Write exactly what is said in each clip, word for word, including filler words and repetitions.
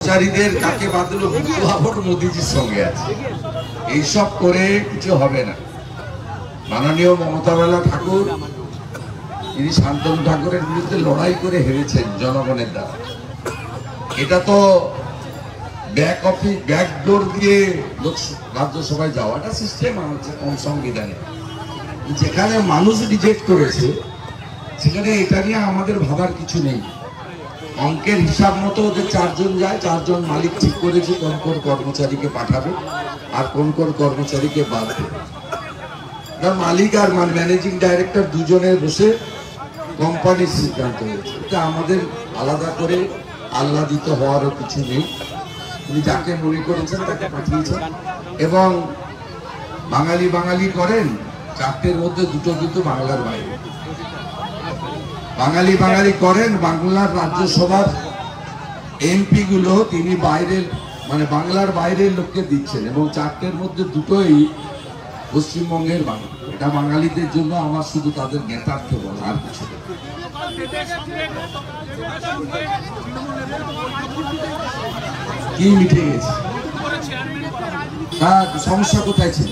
কর্মচারীদের কাকে বাঁধলো ভোট মোদিজির সঙ্গে আছে। এইসব করে কিছু হবে না। মাননীয় মমতা বালা ঠাকুর তিনি শান্তনু ঠাকুরের বিরুদ্ধে লড়াই করে হেরেছেন জনগণের দ্বারা। এটা তো ব্যাক অফিস ব্যাক ডোর দিয়ে রাজ্যসভায় যাওয়াটা সিস্টেম হচ্ছে কোন সংবিধানে, যেখানে মানুষ রিজেক্ট করেছে সেখানে এটা নিয়ে আমাদের ভাবার কিছু নেই। অঙ্কের হিসাব মতো ওদের চারজন যায়, চারজন মালিক ঠিক করেছে কোন কোন কর্মচারীকে পাঠাবে আর কোন কোন কর্মচারীকে বাদ দেবে। মালিক আর ম্যানেজিং ডাইরেক্টর দুজনে বসে কোম্পানির সিদ্ধান্ত হয়েছে। এটা আমাদের আলাদা করে আহ্লাদিত হওয়ারও কিছু নেই। তিনি যাকে মনে করেছেন তাকে পাঠিয়েছেন এবং বাঙালি বাঙালি করেন, চারটের মধ্যে দুটো কিন্তু বাংলার বাইরে। বাঙালি বাঙালি করেন, বাংলার রাজ্যসভার এমপি গুলো তিনি বাইরের মানে বাংলার বাইরের লোককে দিচ্ছেন এবং চারটের মধ্যে দুটোই পশ্চিমবঙ্গের বাঙালি। এটা বাঙালিদের জন্য আমার শুধু তাদের জ্ঞাতার্থে বলা, আর কিছু কি মিটে গেছে। হ্যাঁ, সমস্যা কোথায় ছিল?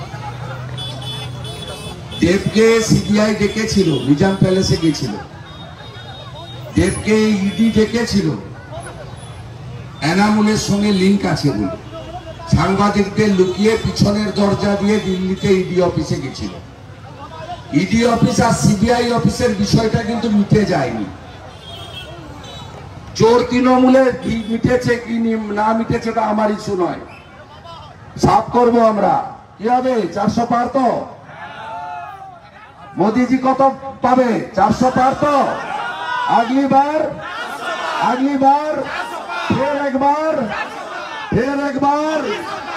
দেবকে সিবিআই ডেকেছিল, নিজাম প্যালেসে গেছিল। দেবকে ইডি ডেকেছিল এনামুলের সঙ্গে লিঙ্ক আছে বলে। সাংবাদিকদের লুকিয়ে পিছনের দরজা দিয়ে দিল্লিতে ইডি অফিসে গেছিল। ইডি অফিস আর সিবিআই অফিসের বিষয়টা কিন্তু মিটে যায়নি। চোর তৃণমূলে মিটেছে কি না মিটেছে তা আমার ইস্যু নয়, সাফ করবো আমরা। কি হবে? চারশো পার তো? মোদিজি কত পাবে? চারশো পার তো? আগলি বার আগলি বার ফের একবার ফের একবার